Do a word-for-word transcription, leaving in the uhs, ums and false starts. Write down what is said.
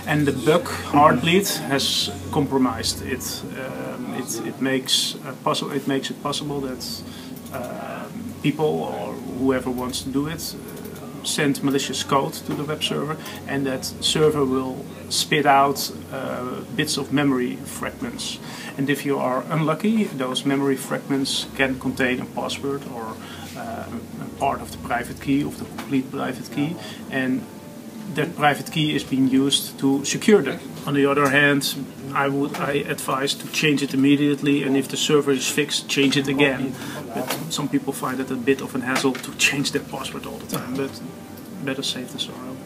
and the bug Heartbleed has compromised it. Um, it, it makes uh, possible. It makes it possible that uh, people or whoever wants to do it uh, send malicious code to the web server, and that server will spit out uh, bits of memory fragments. And if you are unlucky, those memory fragments can contain a password or uh, a part of the private key, of the complete private key, and that private key is being used to secure them. On the other hand, I would I advise to change it immediately, and if the server is fixed, change it again. But some people find it a bit of an hassle to change their password all the time, but better safe than sorrow.